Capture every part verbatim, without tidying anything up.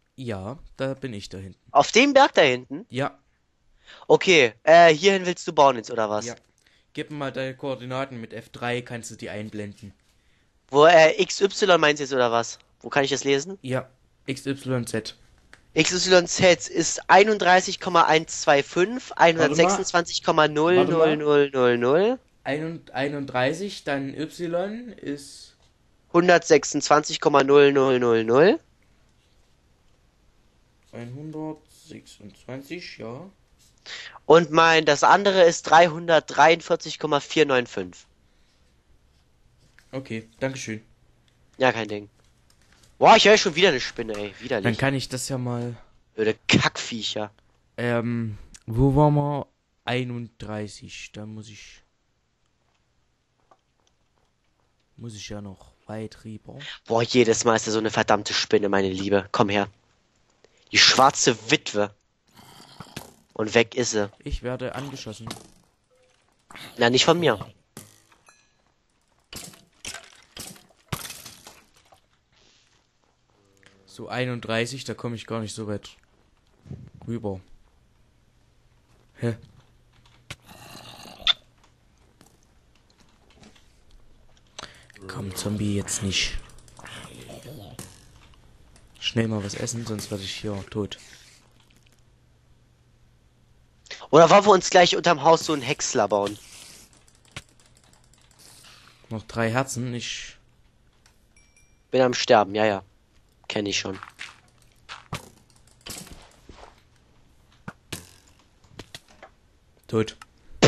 Ja, da bin ich da hinten. Auf dem Berg da hinten? Ja, Okay, äh, hierhin willst du bauen jetzt, oder ja. was? Gib mir mal deine Koordinaten mit F drei, kannst du die einblenden. Wo, äh, X Y meinst du jetzt, oder was? Wo kann ich das lesen? Ja, X Y Z. X Y Z ist einunddreißig Komma hundertzweiundundzwanzig, Warte mal, hundertsechsundzwanzig Komma null warte null mal. null null null, einunddreißig, dann Y ist hundertsechsundzwanzig Komma null null null null hundertsechsundzwanzig, ja. und mein, das andere ist dreihundertdreiundvierzig Komma vierhundertfünfundneunzig. Okay, Dankeschön. Ja, kein Ding. Boah, ich höre schon wieder eine Spinne, ey. Dann Widerlich. kann ich das ja mal. Blöde Kackviecher. Ähm, wo waren wir? einunddreißig. Da muss ich. Muss ich ja noch weit rüber. Boah, jedes Mal ist da so eine verdammte Spinne, meine Liebe. Komm her. Die schwarze Witwe. Und weg ist sie. Ich werde angeschossen. Na, nicht von mir. So einunddreißig, da komme ich gar nicht so weit rüber. Hä? Komm, Zombie, jetzt nicht. Schnell mal was essen, sonst werde ich hier tot. Oder wollen wir uns gleich unterm Haus so einen Häcksler bauen? Noch drei Herzen, ich. Bin am Sterben, ja, ja. Kenn ich schon. Tot.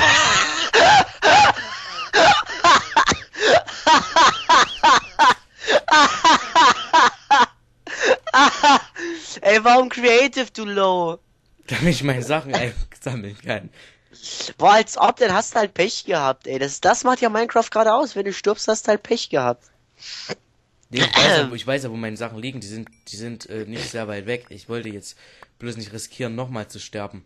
Ey, warum Creative, du Low? Damit ich meine Sachen einsammeln kann. Boah, als ob, dann hast du halt Pech gehabt, ey. Das, das macht ja Minecraft gerade aus. Wenn du stirbst, hast du halt Pech gehabt. Nee, ich weiß ja, wo, ich weiß ja, wo meine Sachen liegen. Die sind, die sind äh, nicht sehr weit weg. Ich wollte jetzt bloß nicht riskieren, nochmal zu sterben.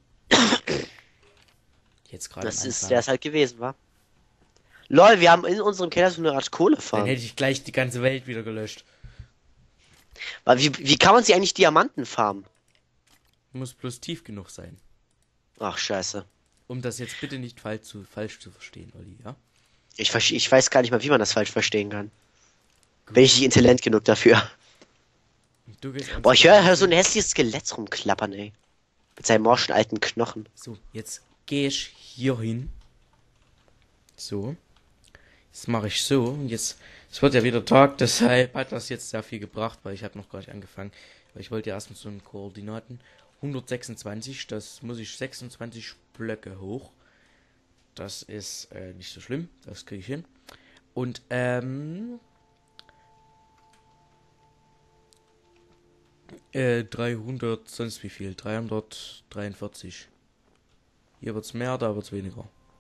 Jetzt gerade am Das ist, der Anfang. ist halt gewesen, wa? Lol, wir haben in unserem Keller so eine Art Dann Kohlefarm. hätte ich gleich die ganze Welt wieder gelöscht. Weil wie, wie kann man sich eigentlich Diamanten farmen? Muss bloß tief genug sein. Ach, scheiße. Um das jetzt bitte nicht falsch zu, falsch zu verstehen, Olli, ja? Ich, verste- ich weiß gar nicht mal, wie man das falsch verstehen kann. Bin Gut. ich nicht intelligent genug dafür. Und du gehst Boah, ans ich höre hör so ein Essen. hässliches Skelett rumklappern, ey. Mit seinen morschen alten Knochen. So, jetzt gehe ich hier hin. So. Jetzt mache ich so. Und jetzt, es wird ja wieder Tag, deshalb hat das jetzt sehr viel gebracht, weil ich habe noch gar nicht angefangen. Weil ich wollte ja erstmal so einen Koordinaten. hundertsechsundzwanzig, das muss ich sechsundzwanzig Blöcke hoch. Das ist äh, nicht so schlimm, das kriege ich hin. Und ähm, äh, dreihundert, sonst wie viel? dreihundertdreiundvierzig. Hier wird's mehr, da wird's weniger.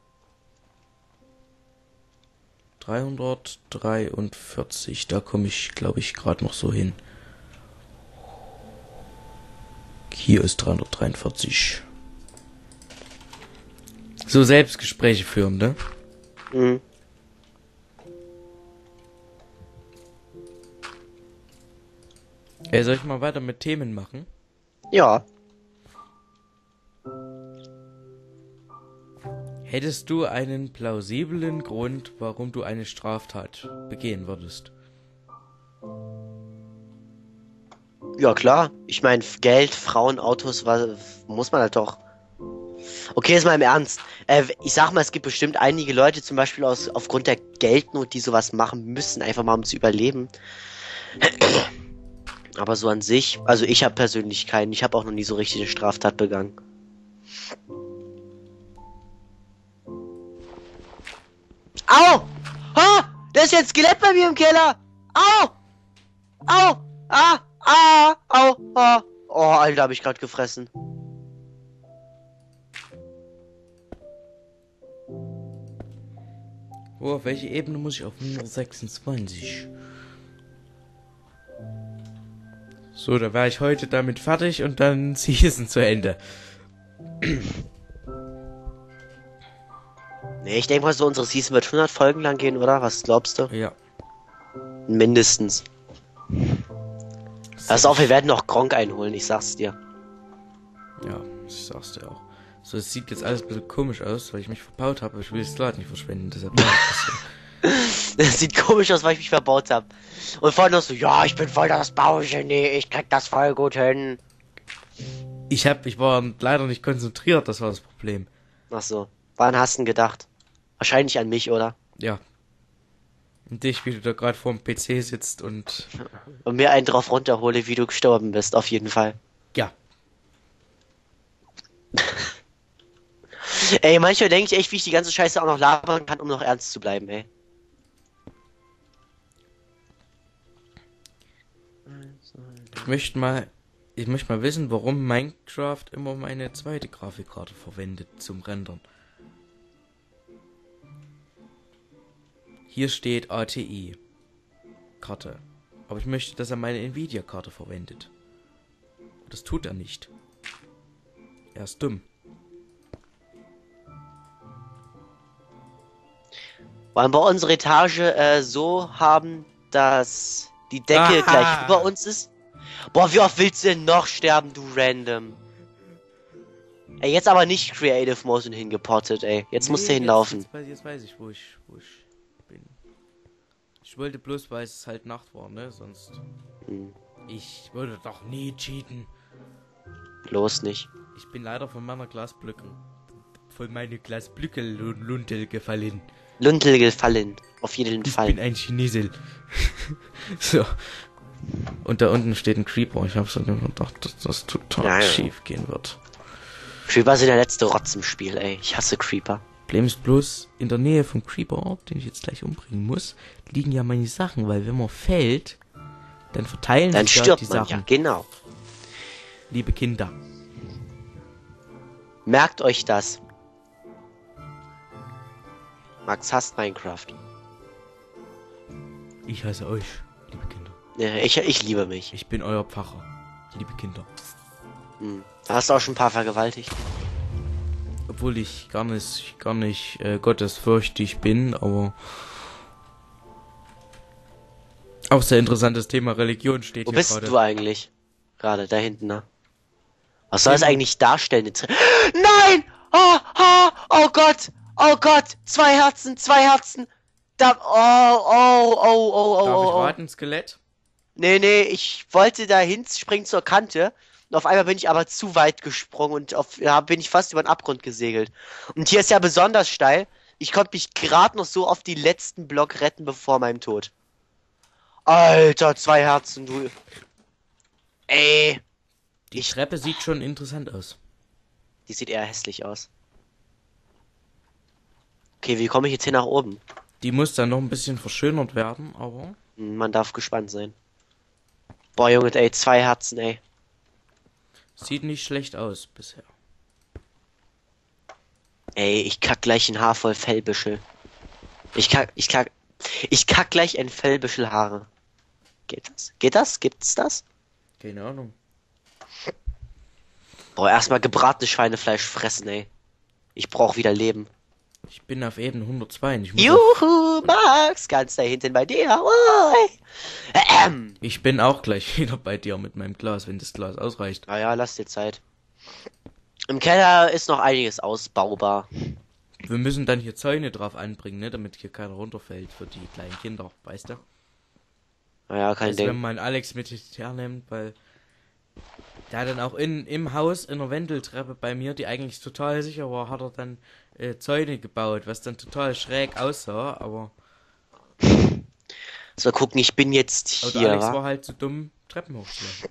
dreihundertdreiundvierzig, da komme ich, glaube ich, gerade noch so hin. Hier ist dreihundertdreiundvierzig. So Selbstgespräche führen, ne? Mhm. Ey, soll ich mal weiter mit Themen machen? Ja. Hättest du einen plausiblen Grund, warum du eine Straftat begehen würdest? Ja, klar. Ich meine, Geld, Frauen, Autos, was, muss man halt doch. Okay, jetzt mal im Ernst. Äh, ich sag mal, es gibt bestimmt einige Leute, zum Beispiel aus, aufgrund der Geldnot, die sowas machen müssen, einfach mal um zu überleben. Aber so an sich, also ich habe persönlich keinen. Ich habe auch noch nie so richtig eine Straftat begangen. Au! Ha! Da ist jetzt Skelett bei mir im Keller! Au! Au! Ah! Ah! Au! Ah! Oh, Alter, hab ich gerade gefressen. Oh, auf welche Ebene muss ich auf hundertsechsundzwanzig? So, da wäre ich heute damit fertig und dann Season zu Ende. Nee, ich denke mal so, unsere Season wird hundert Folgen lang gehen, oder? Was glaubst du? Ja. Mindestens. Pass auf, wir werden noch Gronk einholen, ich sag's dir. Ja, ich sag's dir auch. So, es sieht jetzt alles ein bisschen komisch aus, weil ich mich verbaut habe, aber ich will das Slot nicht verschwenden, deshalb mache ich das so. Das sieht komisch aus, weil ich mich verbaut habe. Und vorhin noch so, ja, ich bin voll das Baugenie, ich krieg das voll gut hin. Ich hab, ich war leider nicht konzentriert, das war das Problem. Ach so, wann hast du denn gedacht? Wahrscheinlich an mich, oder? Ja. Und dich, wie du da gerade vorm P C sitzt und... Und mir einen drauf runterhole, wie du gestorben bist, auf jeden Fall. Ja. Ey, manchmal denke ich echt, wie ich die ganze Scheiße auch noch labern kann, um noch ernst zu bleiben, ey. Ich möchte mal, ich möchte mal wissen, warum Minecraft immer meine zweite Grafikkarte verwendet zum Rendern. Hier steht A T I Karte, aber ich möchte, dass er meine Nvidia Karte verwendet. Das tut er nicht. Er ist dumm. Wollen wir unsere Etage äh, so haben, dass die Decke Aha. gleich über uns ist? Boah, wie oft willst du denn noch sterben, du Random? Ey, jetzt aber nicht Creative Motion hingepottet, ey. Jetzt musst du Nee, hinlaufen. Jetzt, jetzt, weiß, jetzt weiß ich, wo ich, wo ich bin. Ich wollte bloß, weil es halt Nacht war, ne? Sonst. Hm, Ich würde doch nie cheaten. bloß nicht. Ich bin leider von meiner Glasblöcke. Von meiner Glasblöcke Luntel gefallen. Luntel gefallen. Auf jeden Ich Fall. bin ein Chinesel. So. Und da unten steht ein Creeper. Ich habe so gedacht, dass das total Ja, ja. schief gehen wird. Creeper sind der letzte Rotz im Spiel, ey. Ich hasse Creeper. Problem ist bloß, in der Nähe vom Creeper, den ich jetzt gleich umbringen muss, liegen ja meine Sachen, weil wenn man fällt, dann verteilen Dann sich ja stirbt die man, Sachen. ja, genau. Liebe Kinder. Merkt euch das. Max hasst Minecraft. Ich hasse euch, liebe Kinder. Ja, ich, ich liebe mich. Ich bin euer Pfarrer, liebe Kinder. Hm. Hast du auch schon ein paar vergewaltigt? Obwohl ich gar nicht, gar nicht äh, gottesfürchtig bin, aber auch sehr interessantes Thema Religion steht Wo hier bist gerade. du eigentlich? Gerade, da hinten, ne? Was soll das Immer- eigentlich darstellen? Jetzt- Nein! Oh, oh, oh Gott! Oh Gott! Zwei Herzen, zwei Herzen! Da, oh, oh, oh, oh, oh, Darf ich oh, oh. raten, Skelett? Nee, nee, ich wollte da hinspringen zur Kante. Und auf einmal bin ich aber zu weit gesprungen und auf, ja, bin ich fast über den Abgrund gesegelt. Und hier ist ja besonders steil. Ich konnte mich gerade noch so auf die letzten Block retten, bevor meinem Tod. Alter, zwei Herzen, du. Ey. Die Ich- Treppe sieht schon interessant aus. Die sieht eher hässlich aus. Okay, wie komme ich jetzt hier nach oben? Die muss dann noch ein bisschen verschönert werden, aber Hm, Man darf gespannt sein. Boah, Junge, ey, zwei Herzen, ey. sieht nicht schlecht aus bisher. Ey, ich kack gleich ein Haar voll Fellbüschel. Ich kack, ich kack, ich kack gleich ein Fellbüschel Haare. Geht das? Geht das? Gibt's das? Keine Ahnung. Boah, erstmal gebratenes Schweinefleisch fressen, ey. Ich brauch wieder Leben. Ich bin auf Ebene hundertzwei. Und ich, muss auf, Juhu, Max, ganz da hinten bei dir. Oi. Ähm. ich bin auch gleich wieder bei dir mit meinem Glas, wenn das Glas ausreicht. Naja, lass dir Zeit. Im Keller ist noch einiges ausbaubar. Wir müssen dann hier Zäune drauf anbringen, ne, damit hier keiner runterfällt für die kleinen Kinder, weißt du? Naja, kein Also wenn Ding. man Alex mit hernimmt, weil der hat dann auch in, im Haus in der Wendeltreppe bei mir, die eigentlich total sicher war, hat er dann äh, Zäune gebaut, was dann total schräg aussah, aber So, gucken, ich bin jetzt aber der hier, Alex wa? war halt zu dumm, Treppen hochzulaufen.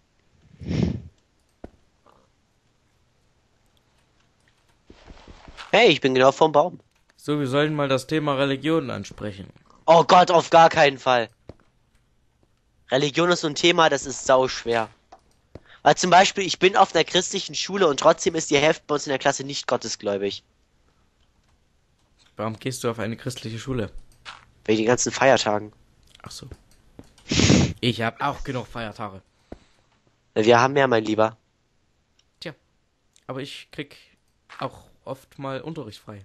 Hey, ich bin genau vorm Baum. So, wir sollen mal das Thema Religion ansprechen. Oh Gott, auf gar keinen Fall. Religion ist so ein Thema, das ist sau schwer. Weil zum Beispiel, ich bin auf einer christlichen Schule und trotzdem ist die Hälfte bei uns in der Klasse nicht gottesgläubig. Warum gehst du auf eine christliche Schule? Wegen den ganzen Feiertagen. Ach so. Ich habe auch genug Feiertage. Wir haben mehr, mein Lieber. Tja, aber ich krieg auch oft mal Unterricht frei.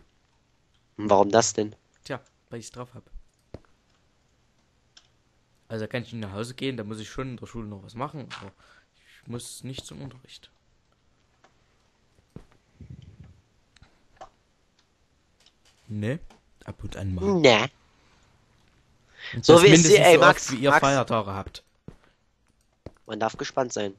Hm, Warum das denn? Tja, weil ich's drauf hab. Also kann ich nicht nach Hause gehen, da muss ich schon in der Schule noch was machen, aber ich muss nicht zum Unterricht. Ne? Ab und an mal. Ne. Und So das wie es mindestens ey, so Max, oft, wie ihr Max. Feiertage habt. Man darf gespannt sein.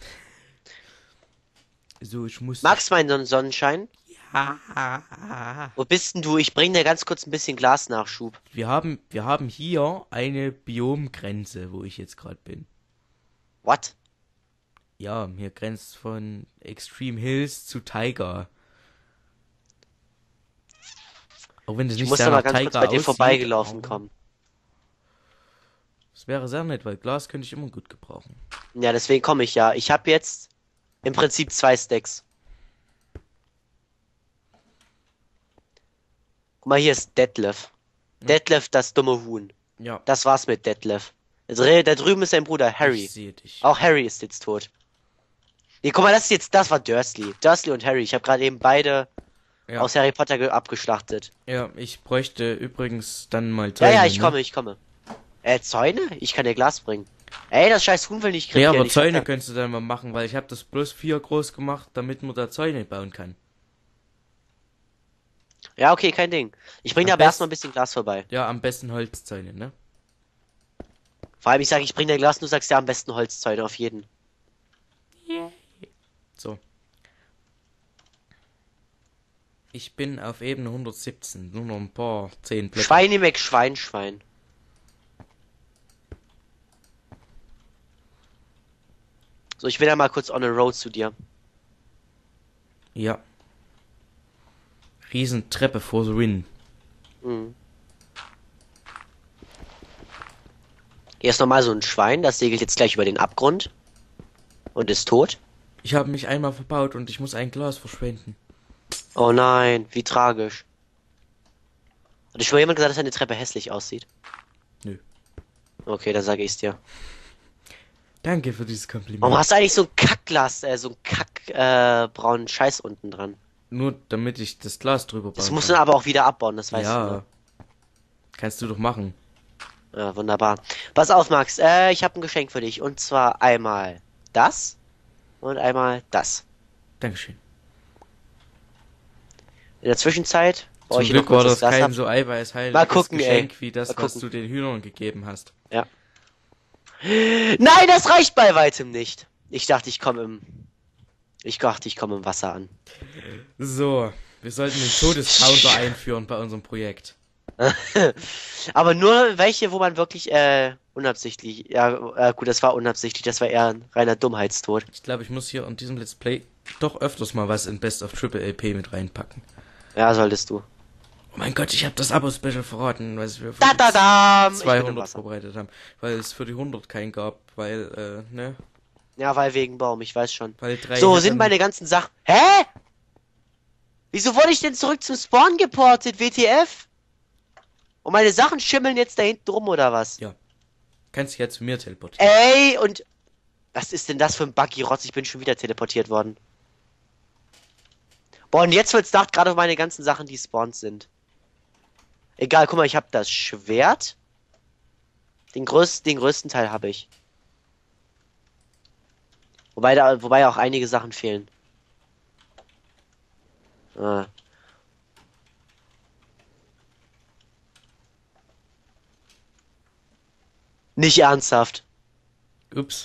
So, ich muss... Max, mein Son- Sonnenschein, Ja. wo bist denn du? Ich bring dir ganz kurz ein bisschen Glasnachschub. Wir haben, wir haben hier eine Biomgrenze, wo ich jetzt gerade bin. What? Ja, hier grenzt von Extreme Hills zu Taiga. Auch wenn das Ich nicht muss sehr da mal nach ganz kurz Taiga bei dir aussieht, vorbeigelaufen aber kommen. Das wäre sehr nett, weil Glas könnte ich immer gut gebrauchen. Ja, deswegen komme ich ja. Ich habe jetzt im Prinzip zwei Stacks. Guck mal, hier ist Detlef. Ja. Detlef, das dumme Huhn. Ja, Das war's mit Detlef. Jetzt re- Da drüben ist sein Bruder Harry. ich sehe dich. Auch Harry ist jetzt tot. Nee, guck mal, das ist jetzt, das war Dursley. Dursley und Harry. Ich habe gerade eben beide Ja. aus Harry Potter ge- abgeschlachtet. Ja, ich bräuchte übrigens dann mal Ja, Zäune, ja, ich ne? komme, ich komme. Äh, Zäune? Ich kann dir Glas bringen. Ey, das scheiß Huhn will nicht Ja, krepieren. aber Ich Zäune hab da- könntest du dann mal machen, weil ich habe das bloß vier groß gemacht, damit man da Zäune bauen kann. Ja, okay, kein Ding. Ich bring dir Am aber erstmal ein besten- bisschen Glas vorbei. Ja, am besten Holzzäune, ne? Vor allem, ich sage, ich bring dir Glas, du sagst ja am besten Holzzäune auf jeden. So. Ich bin auf Ebene hundertsiebzehn, nur noch ein paar, zehn Blöcke. Schweine weg, Schwein, Schwein. So, ich will ja mal kurz on a road zu dir. Ja. Riesentreppe for the win. Mhm. Hier ist nochmal so ein Schwein, das segelt jetzt gleich über den Abgrund. Und ist tot. Ich habe mich einmal verbaut und ich muss ein Glas verschwenden. Oh nein, wie tragisch. Hat schon mal jemand gesagt, dass deine Treppe hässlich aussieht? Nö. Okay, dann sage ich's dir. Danke für dieses Kompliment. Warum hast du eigentlich so ein Kackglas, äh, so ein Kack, äh, braunen Scheiß unten dran? Nur damit ich das Glas drüber bauen Das musst du kann. aber auch wieder abbauen, das weißt Ja. du. Ne? Kannst du doch machen. Ja, wunderbar. Pass auf, Max, äh, ich habe ein Geschenk für dich. Und zwar einmal das und einmal das. Dankeschön. In der Zwischenzeit baue Zum ich hier noch Glück war kurz das das Glas kein ab. so eiweißhaltiges Mal gucken, Geschenk ey. wie das, Mal was gucken. du den Hühnern gegeben hast. Ja. Nein, das reicht bei weitem nicht. Ich dachte, ich komme im... Ich dachte, ich komme im Wasser an. So, wir sollten den Todescounter einführen bei unserem Projekt. Aber nur welche, wo man wirklich, äh, unabsichtlich... Ja, äh, gut, das war unabsichtlich. Das war eher ein reiner Dummheitstod. Ich glaube, ich muss hier in diesem Let's Play doch öfters mal was in Best of Triple L P mit reinpacken. Ja, solltest du. Oh mein Gott, ich habe das Abo-Special verraten, was wir für Da, die da, da! Ich bin im zweihundert Wasser. vorbereitet haben. Weil es für die hundert keinen gab, weil, äh, ne? Ja, weil wegen Baum, ich weiß schon. Weil drei So, hätten- sind meine ganzen Sachen... Hä? Wieso wurde ich denn zurück zum Spawn geportet, W T F? Und meine Sachen schimmeln jetzt da hinten rum, oder was? Ja. Kannst dich ja zu mir teleportieren. Ey, und... Was ist denn das für ein Buggy-Rotz? Ich bin schon wieder teleportiert worden. Boah, und jetzt wird's Nacht, gerade auf meine ganzen Sachen, die spawnt sind. Egal, guck mal, ich habe das Schwert. Den größten, den größten Teil habe ich. Wobei da, wobei auch einige Sachen fehlen. Ah. Nicht ernsthaft. Ups.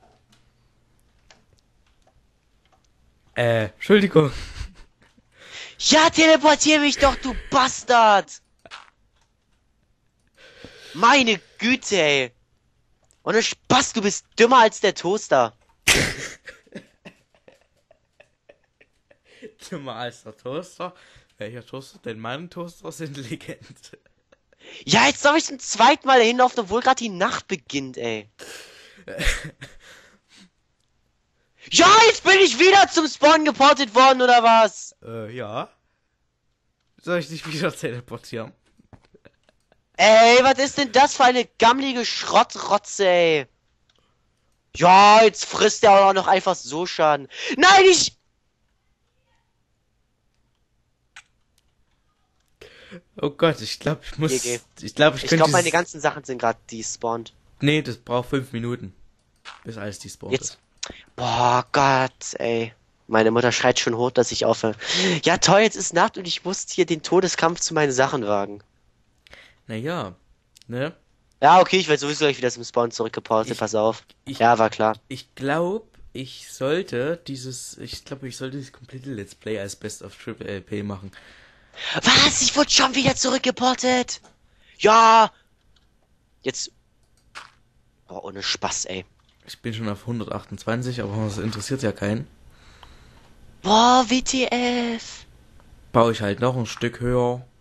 Äh, Entschuldigung. Ja, teleportier mich doch, du Bastard! Meine Güte, ey. Ohne Spaß, du bist dümmer als der Toaster. Dümmer als der Toaster. Welcher Toaster? Denn meine Toaster sind Legend. Ja, jetzt soll ich zum zweiten Mal dahin laufen, obwohl gerade die Nacht beginnt, ey. Ja, jetzt bin ich wieder zum Spawn geportet worden, oder was? Äh, ja. Soll ich dich wieder teleportieren? Ey, was ist denn das für eine gammlige Schrottrotze, ey? Ja, jetzt frisst der auch noch einfach so Schaden. Nein, ich... Oh Gott, ich glaube, ich muss... G G. Ich glaube, ich, Ich könnte... glaube, meine dieses- ganzen Sachen sind gerade despawned. Nee, das braucht fünf Minuten, bis alles despawned Jetzt. ist. Boah, Gott, ey. Meine Mutter schreit schon hoch, dass ich aufhöre. Ja, toll, jetzt ist Nacht und ich muss hier den Todeskampf zu meinen Sachen wagen. Naja, ne? Ja, okay, ich werde sowieso gleich wieder zum Spawn zurückgeportet, Ich, pass auf. ich, Ja, war klar. ich glaube, ich sollte dieses, ich glaube, ich sollte dieses komplette Let's Play als Best of Triple L P machen. Was? Ich wurde schon wieder zurückgeportet. Ja. Jetzt. Boah, ohne Spaß, ey. Ich bin schon auf hundertachtundzwanzig, aber das interessiert ja keinen. Boah, W T F. Baue ich halt noch ein Stück höher.